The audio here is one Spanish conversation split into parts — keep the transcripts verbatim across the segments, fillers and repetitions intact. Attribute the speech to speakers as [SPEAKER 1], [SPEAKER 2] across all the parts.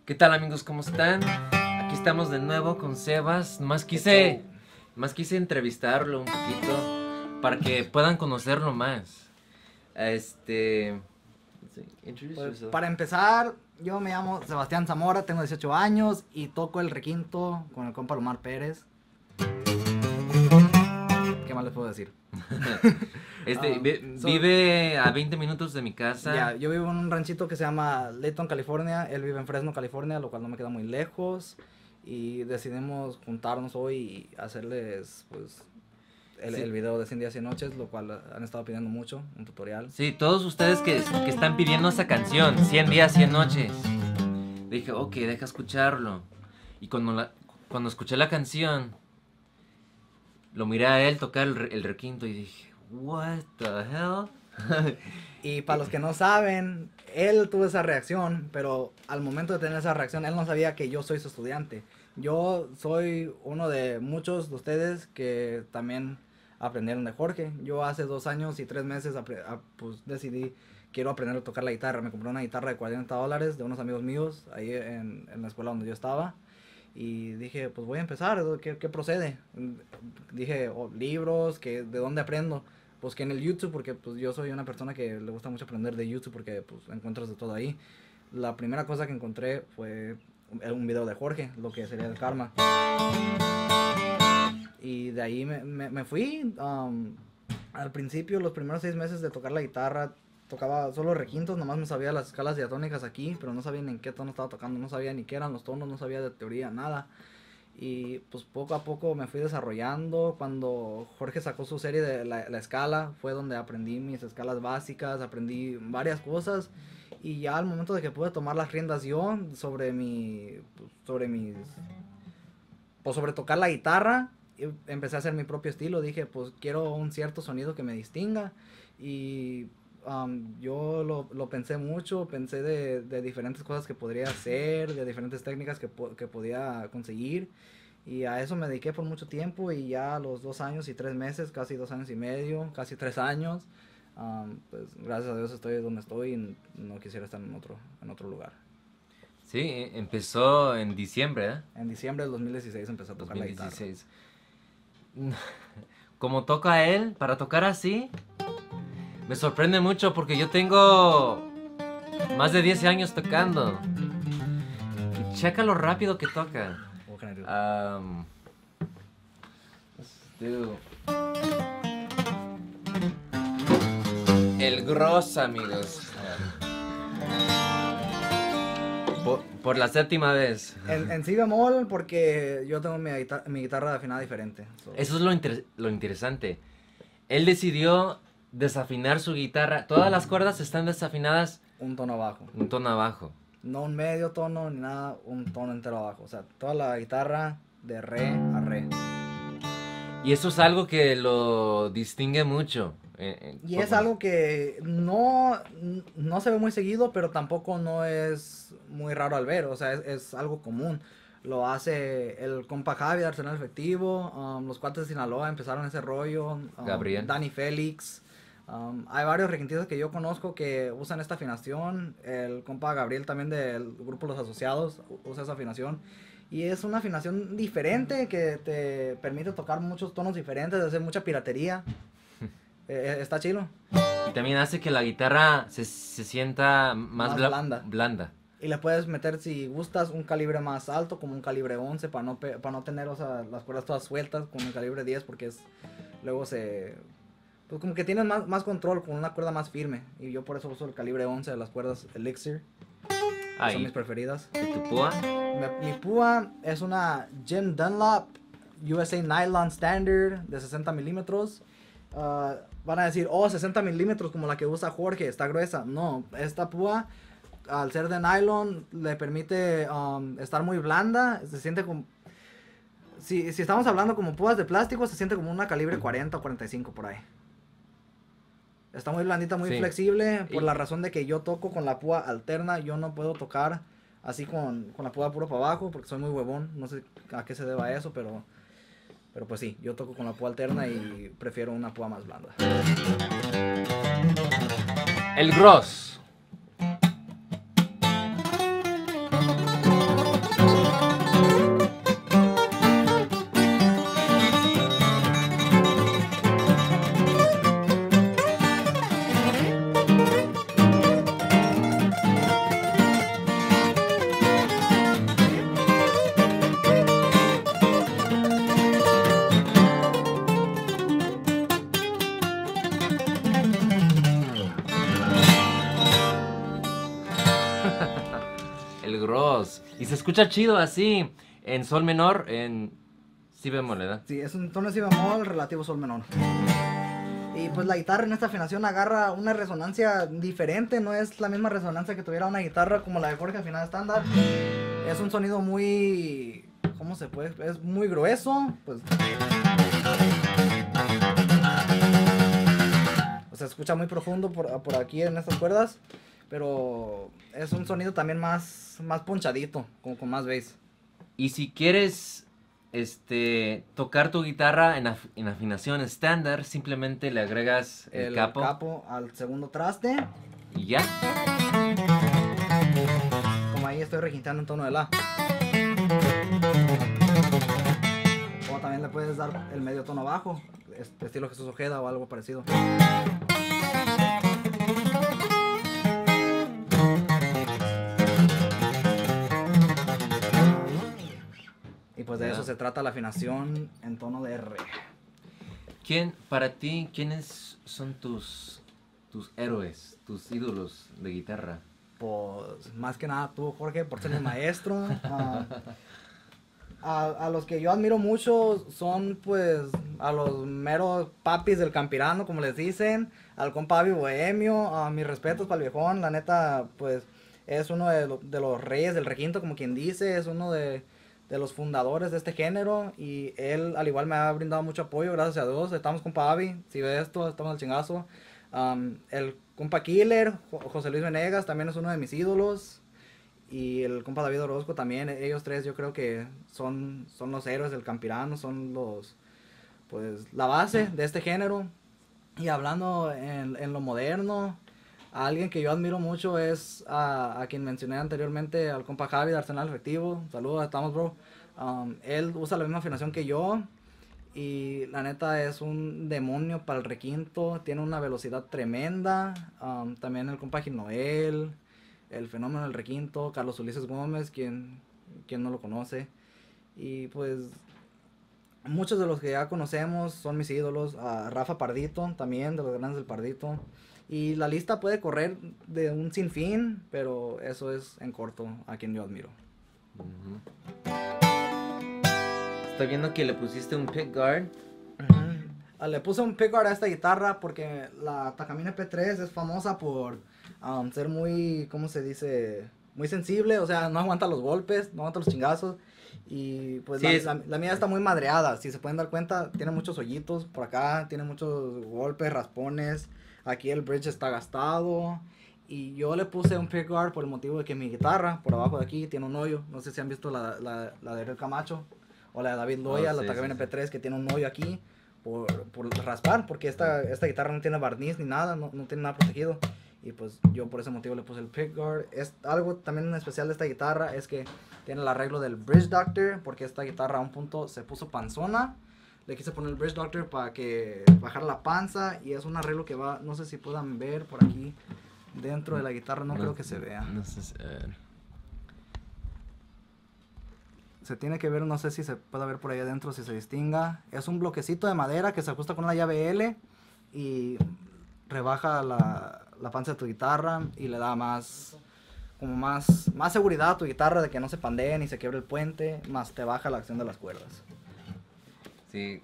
[SPEAKER 1] ¿Qué tal, amigos? ¿Cómo están? Aquí estamos de nuevo con Sebas. Más quise, más quise entrevistarlo un poquito para que puedan conocerlo más. Este, introduce
[SPEAKER 2] Pues,
[SPEAKER 1] yourself.
[SPEAKER 2] para empezar, yo me llamo Sebastián Zamora, tengo dieciocho años y toco el requinto con el compa Lomar Pérez. ¿Qué más les puedo decir?
[SPEAKER 1] Este,
[SPEAKER 2] Ah,
[SPEAKER 1] vi-
[SPEAKER 2] so-
[SPEAKER 1] vive a veinte minutos de mi casa.
[SPEAKER 2] Ya, yo vivo en un ranchito que se llama Layton, California. Él vive en Fresno, California, lo cual no me queda muy lejos. Y decidimos juntarnos hoy y hacerles, pues, el,
[SPEAKER 1] Sí.
[SPEAKER 2] el video de cien días, cien noches, lo cual han estado pidiendo mucho, un tutorial.
[SPEAKER 1] Sí, todos ustedes que, que están pidiendo esa canción, cien días, cien noches. Dije, ok, deja escucharlo. Y cuando, la, cuando escuché la canción, lo miré a él tocar el, re- el requinto y dije, what the hell?
[SPEAKER 2] Y para los que no saben, él tuvo esa reacción, pero al momento de tener esa reacción, él no sabía que yo soy su estudiante. Yo soy uno de muchos de ustedes que también aprendieron de Jorge. Yo hace dos años y tres meses apre- a- pues decidí, quiero aprender a tocar la guitarra. Me compré una guitarra de cuarenta dólares de unos amigos míos ahí en, en la escuela donde yo estaba. Y dije, pues voy a empezar, ¿qué, qué procede? Dije, oh, libros, que, ¿de dónde aprendo? Pues que en el YouTube, porque pues yo soy una persona que le gusta mucho aprender de YouTube porque pues encuentras de todo ahí. La primera cosa que encontré fue un, un video de Jorge, lo que sería el karma. Y de ahí me, me, me fui. Um, al principio, los primeros seis meses de tocar la guitarra, tocaba solo requintos, nomás me sabía las escalas diatónicas aquí, pero no sabía ni en qué tono estaba tocando, no sabía ni qué eran los tonos, no sabía de teoría, nada. Y pues poco a poco me fui desarrollando. Cuando Jorge sacó su serie de la, la escala, fue donde aprendí mis escalas básicas, aprendí varias cosas. Y ya al momento de que pude tomar las riendas yo sobre mi, pues, sobre mis, pues sobre tocar la guitarra, y empecé a hacer mi propio estilo. Dije, pues quiero un cierto sonido que me distinga. Y um, yo lo, lo pensé mucho, pensé de, de diferentes cosas que podría hacer, de diferentes técnicas que, po- que podía conseguir. Y a eso me dediqué por mucho tiempo y ya a los dos años y tres meses, casi dos años y medio, casi tres años, um, pues gracias a Dios estoy donde estoy y no quisiera estar en otro, en otro lugar.
[SPEAKER 1] Sí, e- empezó en diciembre, ¿eh?
[SPEAKER 2] En diciembre del dos mil dieciséis empecé a tocar la guitarra.
[SPEAKER 1] dos mil dieciséis. Como toca él, para tocar así, me sorprende mucho porque yo tengo más de diez años tocando. Y checa lo rápido que toca.
[SPEAKER 2] What can I do?
[SPEAKER 1] Um, let's do- El Gross, amigos. Por, por la séptima vez.
[SPEAKER 2] En, en si bemol porque yo tengo mi, guitar- mi guitarra afinada diferente. So,
[SPEAKER 1] Eso es lo, inter- lo interesante. Él decidió desafinar su guitarra. Todas las cuerdas están desafinadas
[SPEAKER 2] un tono abajo.
[SPEAKER 1] un tono abajo.
[SPEAKER 2] No un medio tono ni nada, un tono entero abajo. O sea, toda la guitarra de re a re.
[SPEAKER 1] Y eso es algo que lo distingue mucho. eh, eh,
[SPEAKER 2] Y
[SPEAKER 1] por-
[SPEAKER 2] es algo que no, no se ve muy seguido, pero tampoco no es muy raro al ver. O sea, es, es algo común. Lo hace el compa Javi de Arsenal Efectivo. Um, los cuates de Sinaloa empezaron ese rollo. Um,
[SPEAKER 1] Gabriel.
[SPEAKER 2] Dani Félix. Um, hay varios requintistas que yo conozco que usan esta afinación. El compa Gabriel también del grupo Los Asociados usa esa afinación. Y es una afinación diferente que te permite tocar muchos tonos diferentes, hacer mucha piratería. Eh, está chido.
[SPEAKER 1] Y también hace que la guitarra se, se sienta más,
[SPEAKER 2] Más
[SPEAKER 1] bla-
[SPEAKER 2] blanda.
[SPEAKER 1] blanda.
[SPEAKER 2] Y le puedes meter, si gustas, un calibre más alto, como un calibre once, para no, pe- para no tener, o sea, las cuerdas todas sueltas, con el calibre diez, porque es, luego se, pues como que tienes más, más control con una cuerda más firme. Y yo por eso uso el calibre once de las cuerdas Elixir, que son mis
[SPEAKER 1] Ahí.
[SPEAKER 2] preferidas.
[SPEAKER 1] ¿Y tu púa?
[SPEAKER 2] Me- mi púa es una Jim Dunlop U S A Nylon Standard de sesenta milímetros. Ah, van a decir, oh, sesenta milímetros como la que usa Jorge, está gruesa. No, esta púa, al ser de nylon, le permite um, estar muy blanda. Se siente como... Si, si estamos hablando como púas de plástico, se siente como una calibre cuarenta o cuarenta y cinco por ahí. Está muy blandita, muy
[SPEAKER 1] Sí.
[SPEAKER 2] flexible, por
[SPEAKER 1] Y-
[SPEAKER 2] la razón de que yo toco con la púa alterna. Yo no puedo tocar así con, con la púa puro para abajo porque soy muy huevón. No sé a qué se deba eso, pero... Pero pues sí, yo toco con la púa alterna y prefiero una púa más blanda.
[SPEAKER 1] El Gross. El gross. Y se escucha chido así, en sol menor, en si bemol, ¿verdad?
[SPEAKER 2] Sí, es un tono de si bemol relativo sol menor. Y pues la guitarra en esta afinación agarra una resonancia diferente, no es la misma resonancia que tuviera una guitarra como la de Jorge afinada estándar. Es un sonido muy... ¿cómo se puede? Es muy grueso, pues... o sea, se escucha muy profundo por, por aquí en estas cuerdas, pero es un sonido también más, más ponchadito, como con más bass.
[SPEAKER 1] Y si quieres este tocar tu guitarra en, af en afinación estándar, simplemente le agregas el,
[SPEAKER 2] el
[SPEAKER 1] capo.
[SPEAKER 2] capo al segundo traste.
[SPEAKER 1] Y ya.
[SPEAKER 2] Como ahí estoy requintando en tono de la. O también le puedes dar el medio tono bajo, este estilo Jesús Ojeda o algo parecido. Y pues de eso se trata la afinación en tono de R.
[SPEAKER 1] ¿Quién, para ti, quiénes son tus, tus héroes, tus ídolos de guitarra?
[SPEAKER 2] Pues más que nada tú, Jorge, por ser mi maestro. Uh, a, a los que yo admiro mucho son pues a los meros papis del campirano, como les dicen, al compa Avi Bohemio, a uh, mis respetos para el viejón, la neta pues es uno de, lo, de los reyes del requinto, como quien dice, es uno de, de los fundadores de este género y él al igual me ha brindado mucho apoyo, gracias a Dios. Estamos con Avi, si ve esto, estamos al chingazo. Um, el compa Killer, José Luis Venegas, también es uno de mis ídolos. Y el compa David Orozco también, ellos tres yo creo que son, son los héroes del campirano, son los, pues, la base de este género. Y hablando en, en lo moderno, a alguien que yo admiro mucho es a, a quien mencioné anteriormente, al compa Javi de Arsenal Efectivo. Saludos, estamos, bro. Um, él usa la misma afinación que yo. Y la neta es un demonio para el requinto, tiene una velocidad tremenda. Um, también el compa Gil Noel, el fenómeno del requinto, Carlos Ulises Gómez, quien, quien no lo conoce. Y pues muchos de los que ya conocemos son mis ídolos. Uh, Rafa Pardito también, de los grandes del Pardito. Y la lista puede correr de un sinfín, pero eso es en corto a quien yo admiro.
[SPEAKER 1] Uh-huh. Estoy viendo que le pusiste un pickguard.
[SPEAKER 2] Uh-huh. Le puse un pickguard a esta guitarra porque la Takamine P tres es famosa por um, ser muy, ¿cómo se dice? Muy sensible, o sea, no aguanta los golpes, no aguanta los chingazos. Y pues sí, la, es... la, la mía está muy madreada, si se pueden dar cuenta, tiene muchos hoyitos por acá, tiene muchos golpes, raspones. Aquí el bridge está gastado. Y yo le puse un pickguard por el motivo de que mi guitarra, por abajo de aquí, tiene un hoyo. No sé si han visto la, la, la de Ariel Camacho o la de David Loya, oh, sí, la Takamine sí, P tres, que tiene un hoyo aquí por, por raspar, porque esta, esta guitarra no tiene barniz ni nada, no, no tiene nada protegido. Y pues yo por ese motivo le puse el pickguard. Es algo también especial de esta guitarra es que tiene el arreglo del Bridge Doctor, porque esta guitarra a un punto se puso panzona. Le quise poner el Bridge Doctor para que bajara la panza, y es un arreglo que va, no sé si puedan ver por aquí dentro de la guitarra, no, no creo que se vea.
[SPEAKER 1] No sé si, uh...
[SPEAKER 2] Se tiene que ver, no sé si se puede ver por ahí adentro, si se distinga. Es un bloquecito de madera que se ajusta con una llave L y rebaja la, la panza de tu guitarra y le da más, como más, más seguridad a tu guitarra de que no se pandee ni se quiebre el puente, más te baja la acción de las cuerdas.
[SPEAKER 1] Sí,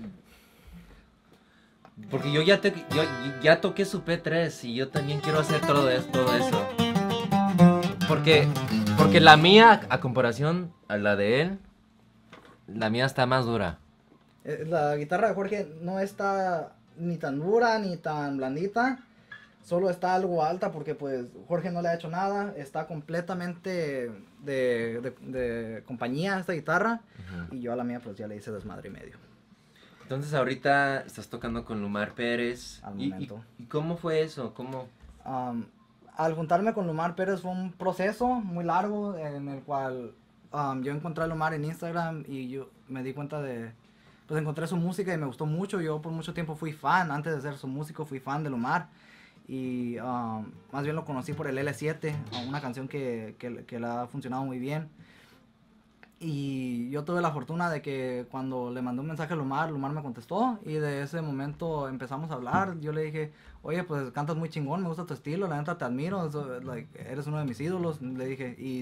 [SPEAKER 1] porque yo ya, te, yo ya toqué su P tres y yo también quiero hacer todo eso. Todo eso. Porque, porque la mía, a comparación a la de él, la mía está más dura.
[SPEAKER 2] La guitarra de Jorge no está ni tan dura ni tan blandita, solo está algo alta porque pues Jorge no le ha hecho nada, está completamente de, de, de compañía esta guitarra. Uh-huh. Y yo a la mía pues ya le hice desmadre y medio.
[SPEAKER 1] Entonces ahorita estás tocando con Lumar Pérez.
[SPEAKER 2] Al momento.
[SPEAKER 1] ¿Y, y, y cómo fue eso? ¿Cómo?
[SPEAKER 2] Um, al juntarme con Lumar Pérez fue un proceso muy largo en el cual um, yo encontré a Lumar en Instagram y yo me di cuenta de, pues encontré su música y me gustó mucho. Yo por mucho tiempo fui fan, antes de ser su músico fui fan de Lumar, y um, más bien lo conocí por el L siete, una canción que, que, que le ha funcionado muy bien. Y yo tuve la fortuna de que cuando le mandé un mensaje a Lumar, Lumar me contestó y de ese momento empezamos a hablar. Yo le dije, oye, pues cantas muy chingón, me gusta tu estilo, la neta te admiro, so, like, eres uno de mis ídolos, le dije. Y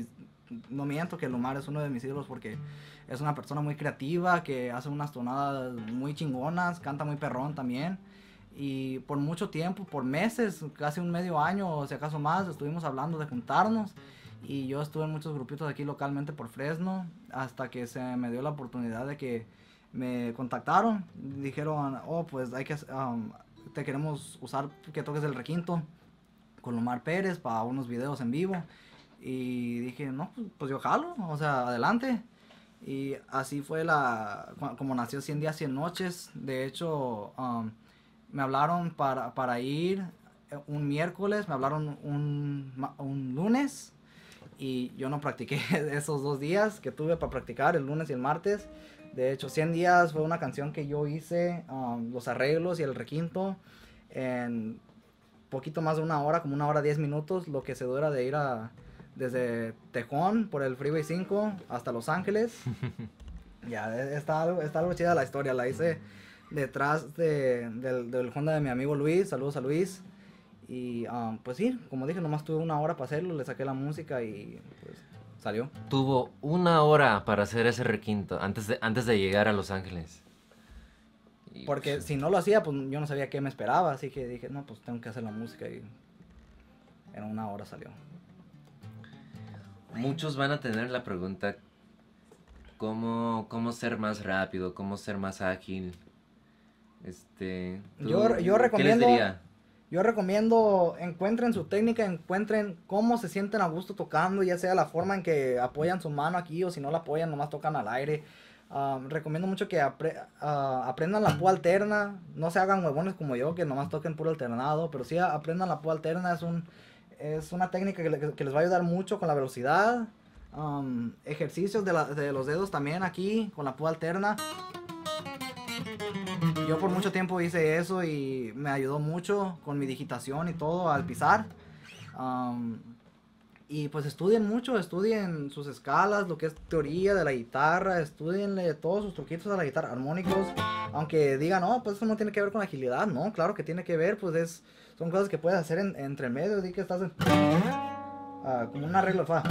[SPEAKER 2] no miento que Lumar es uno de mis ídolos porque es una persona muy creativa, que hace unas tonadas muy chingonas, canta muy perrón también. Y por mucho tiempo, por meses, casi un medio año o si acaso más, estuvimos hablando de juntarnos. Y yo estuve en muchos grupitos aquí localmente por Fresno, hasta que se me dio la oportunidad de que me contactaron. Dijeron, oh, pues hay que, um, te queremos usar que toques el requinto con Lumar Pérez para unos videos en vivo. Y dije, no, pues, pues yo jalo, o sea, adelante. Y así fue la, como nació cien días, cien noches. De hecho, um, me hablaron para, para ir un miércoles, me hablaron un, un lunes. Y yo no practiqué esos dos días que tuve para practicar, el lunes y el martes. De hecho, cien días fue una canción que yo hice, um, los arreglos y el requinto, en poquito más de una hora, como una hora diez minutos, lo que se dura de ir a, desde Tejón por el Freeway cinco hasta Los Ángeles. Ya, está algo, está algo chida la historia, la hice detrás de, del, del Honda de mi amigo Luis, saludos a Luis. Y um, pues sí, como dije, nomás tuve una hora para hacerlo, le saqué la música y pues salió.
[SPEAKER 1] Tuvo una hora para hacer ese requinto antes de, antes de llegar a Los Ángeles. Y,
[SPEAKER 2] Porque
[SPEAKER 1] pues,
[SPEAKER 2] si no lo hacía, pues yo no sabía qué me esperaba, así que dije, no, pues tengo que hacer la música y en una hora salió.
[SPEAKER 1] Muchos van a tener la pregunta, ¿cómo, cómo ser más rápido? ¿Cómo ser más ágil? Este, ¿tú,
[SPEAKER 2] Yo, yo
[SPEAKER 1] ¿qué
[SPEAKER 2] recomiendo...
[SPEAKER 1] les diría?
[SPEAKER 2] Yo recomiendo, encuentren su técnica, encuentren cómo se sienten a gusto tocando, ya sea la forma en que apoyan su mano aquí o si no la apoyan, nomás tocan al aire. Uh, recomiendo mucho que apre uh, aprendan la púa alterna, no se hagan huevones como yo, que nomás toquen puro alternado, pero sí aprendan la púa alterna, es, un, es una técnica que, le, que les va a ayudar mucho con la velocidad. Um, ejercicios de, la, de los dedos también aquí, con la púa alterna. Yo por mucho tiempo hice eso y me ayudó mucho con mi digitación y todo al pisar. Um, y pues estudien mucho, estudien sus escalas, lo que es teoría de la guitarra, estudienle todos sus truquitos a la guitarra, armónicos. Aunque digan, no, pues eso no tiene que ver con agilidad, no, claro que tiene que ver, pues es, son cosas que puedes hacer en, entre medio, di que estás en, uh, como un arreglo, fa.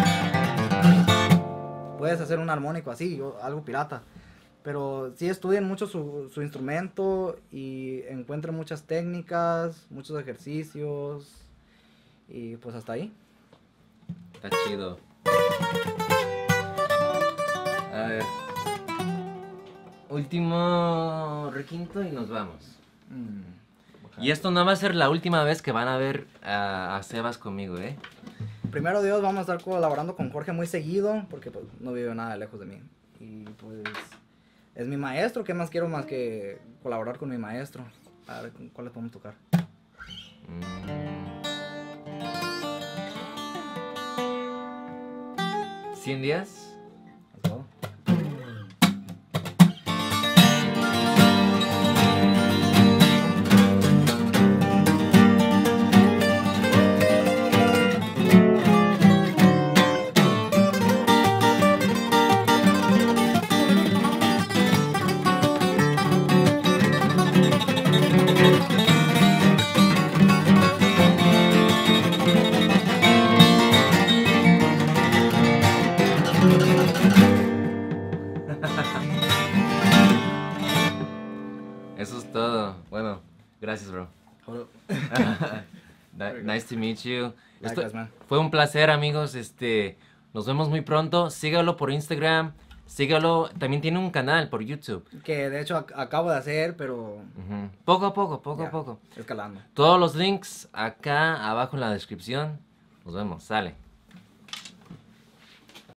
[SPEAKER 2] Puedes hacer un armónico así, o algo pirata. Pero sí estudien mucho su, su instrumento y encuentren muchas técnicas, muchos ejercicios y pues hasta ahí.
[SPEAKER 1] Está chido. A ver. Último requinto y nos vamos. Mm, okay. Y esto no va a ser la última vez que van a ver a, a Sebas conmigo, ¿eh?
[SPEAKER 2] Primero Dios, vamos a estar colaborando con Jorge muy seguido porque pues no vive nada lejos de mí. Y pues... es mi maestro, ¿qué más quiero más que colaborar con mi maestro? A ver, ¿cuál le podemos tocar?
[SPEAKER 1] ¿cien días? Eso es todo. Bueno, gracias, bro. Nice to meet you. Esto fue un placer, amigos. Este, nos vemos muy pronto. Sígalo por Instagram. Sígalo. También tiene un canal por YouTube.
[SPEAKER 2] Que de hecho ac acabo de hacer, pero...
[SPEAKER 1] Uh-huh. Poco a poco, poco
[SPEAKER 2] ya,
[SPEAKER 1] a poco.
[SPEAKER 2] Escalando.
[SPEAKER 1] Todos los links acá abajo en la descripción. Nos vemos. Sale.